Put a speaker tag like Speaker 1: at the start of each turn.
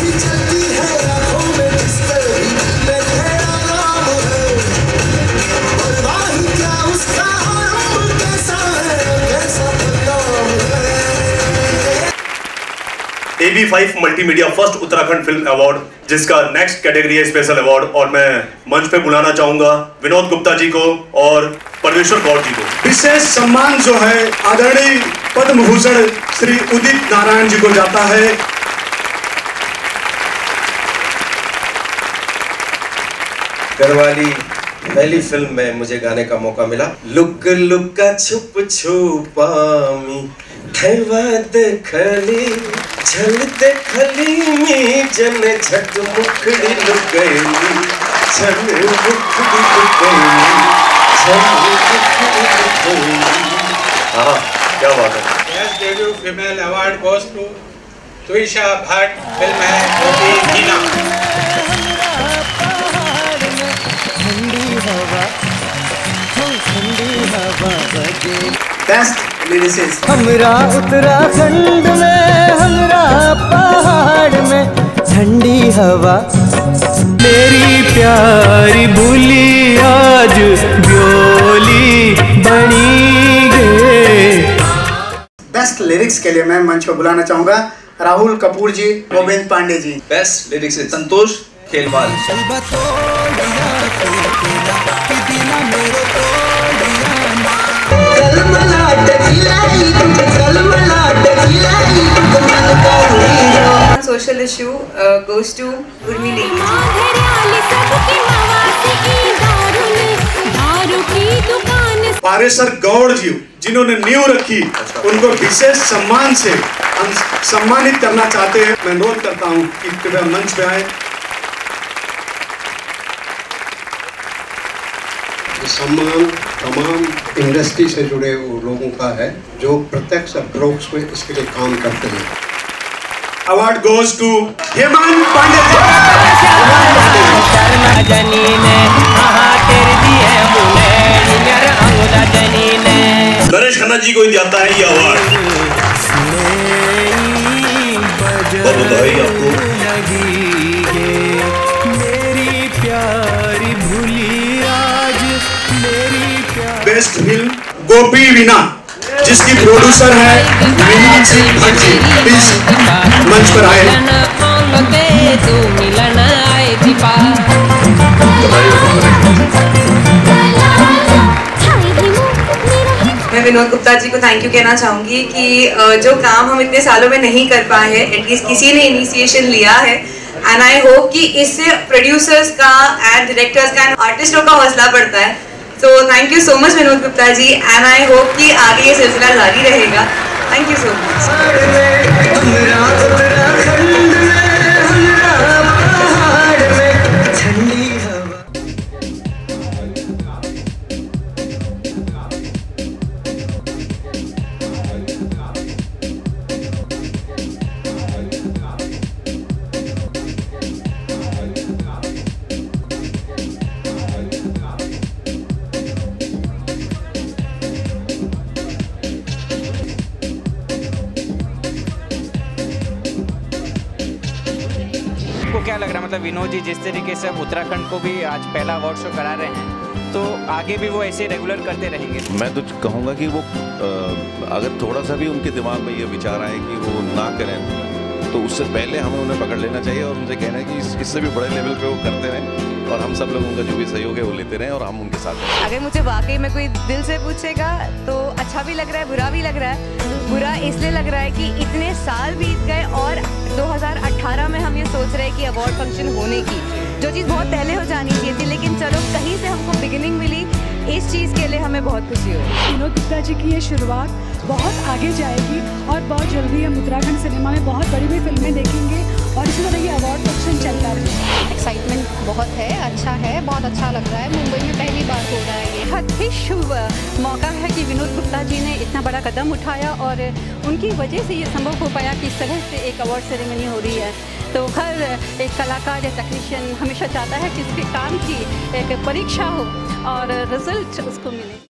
Speaker 1: AB5 multimedia first Uttarakhand film award, जिसका next category है special award, और मैं मंच पे बुलाना चाहूंगा विनोद गुप्ता जी को और परमेश्वर गौड़ जी को।
Speaker 2: विशेष सम्मान जो है आदरणीय पद्म भूषण श्री उदित नारायण जी को जाता है।
Speaker 3: घरवाली पहली फिल्म में मुझे गाने का मौका मिला। लुक लुका छुप छुपामी थैवा देखली झलते खली में जन झट मुखड़ी लुकैली झन मुखड़ी लुकैली झन मुखड़ी लुकैली।
Speaker 1: हाँ, क्या बात है।
Speaker 4: Best debut female award goes to Tuisha Bhatt, film है गोपी मीना।
Speaker 2: बेस्ट लिरिसिस्ट
Speaker 5: हमरा उत्तराखंड में, हमरा पहाड़ में ठंडी हवा, मेरी प्यारी भूली आज ब्योली बनी गे।
Speaker 2: बेस्ट लिरिक्स के लिए मैं मंच पर बुलाना चाहूंगा Rahul Kapoor ji, Govind Pandey ji.
Speaker 3: Best lyrics Santosh Khelwal.
Speaker 6: Social issue goes to Urmi Devi.
Speaker 2: Paresar Gaur ji जिन्होंने नींव रखी, उनको विशेष सम्मान से हम सम्मानित करना चाहते हैं। मैं अनुरोध करता हूं कि कृपया मंच पे आए।
Speaker 7: सम्मान तमाम इंडस्ट्री से जुड़े लोगों का है जो प्रत्यक्ष अप्रोच में इसके लिए काम करते हैं।
Speaker 2: Award goes to Hemant Pandey
Speaker 1: Naresh Khanna ji को जाता है ये अवार्ड। बहुत बधाई आपको।
Speaker 2: बेस्ट फिल्म गोपी वीणा, जिसकी प्रोड्यूसर है मीनाक्षी भट्ट जी, प्लीज मंच पर आए।
Speaker 6: मैं विनोद गुप्ता जी को थैंक यू कहना चाहूँगी कि जो काम हम इतने सालों में नहीं कर पाए हैं, एटलीस्ट किसी ने इनिशिएशन लिया है। एंड आई होप कि इससे प्रोड्यूसर्स का एंड डायरेक्टर्स का एंड आर्टिस्टों का हौसला बढ़ता है। तो thank you so much Vinod Gupta ji, and I hope कि आगे ये सिलसिला जारी रहेगा। Thank you so much.
Speaker 8: क्या लग रहा है, मतलब विनोद जी जिस तरीके से अब उत्तराखंड को भी आज पहला अवार्ड शो करा रहे हैं, तो आगे भी वो ऐसे रेगुलर करते रहेंगे?
Speaker 9: मैं तो कहूँगा कि वो अगर थोड़ा सा भी उनके दिमाग में ये विचार आए कि वो ना करें, तो उससे पहले हमें उन्हें पकड़ लेना चाहिए और उनसे कहना है कि इससे भी बड़े लेवल पे वो करते रहें और हम सब लोग उनका जो भी सहयोग है वो लेते रहें और हम उनके साथ हैं।
Speaker 6: अगर मुझे वाकई में कोई दिल से पूछेगा तो अच्छा भी लग रहा है, बुरा भी लग रहा है। बुरा इसलिए लग रहा है कि इतने साल बीत गए और 2018 में हम ये सोच रहे हैं कि अवार्ड फंक्शन होने की, जो चीज़ बहुत पहले हो जानी चाहिए थी, लेकिन चलो कहीं से हमको बिगिनिंग मिली। इस चीज़ के लिए हमें बहुत खुशी हो।
Speaker 10: विनोद गुप्ता जी की ये शुरुआत बहुत आगे जाएगी और बहुत जल्दी हम उत्तराखंड सिनेमा में बहुत बड़ी बड़ी फिल्में देखेंगे और इसी तरह ये अवार्ड फंक्शन चलता रहेगा।
Speaker 6: एक्साइटमेंट बहुत है, अच्छा है, बहुत अच्छा लग रहा है। मुंबई में पहली बार हो रहा है ये। बहुत ही शुभ मौका है कि विनोद गुप्ता जी ने इतना बड़ा कदम उठाया और उनकी वजह से ये संभव हो पाया कि इस तरह से एक अवार्ड सेरेमनी हो रही है। तो हर एक कलाकार या टेक्नीशियन हमेशा चाहता है कि उसके काम की एक परीक्षा हो और रिजल्ट उसको मिले।